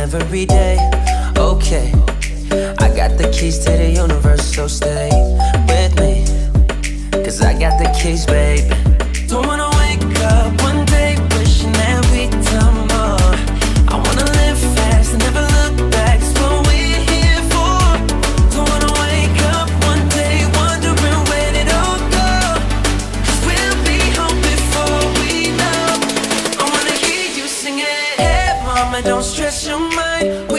every day. Okay, I got the keys to the universe, so stay with me, 'cause I got the keys, baby. Don't wanna wake up one day wishing that we'd done more. I wanna live fast and never look back, it's what we're here for. Don't wanna wake up one day wondering where it all go, 'cause we'll be home before we know. I wanna hear you singing, hey mama, don't stress your mind.